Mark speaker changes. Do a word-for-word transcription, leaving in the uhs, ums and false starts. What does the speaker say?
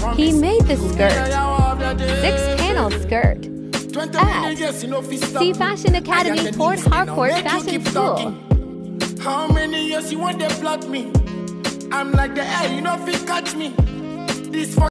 Speaker 1: He made the skirt. Six-panel skirt. At Ceefashion Academy, Port Harcourt Fashion School.
Speaker 2: How many years you want to plot me? I'm like the air, you know if you catch me. This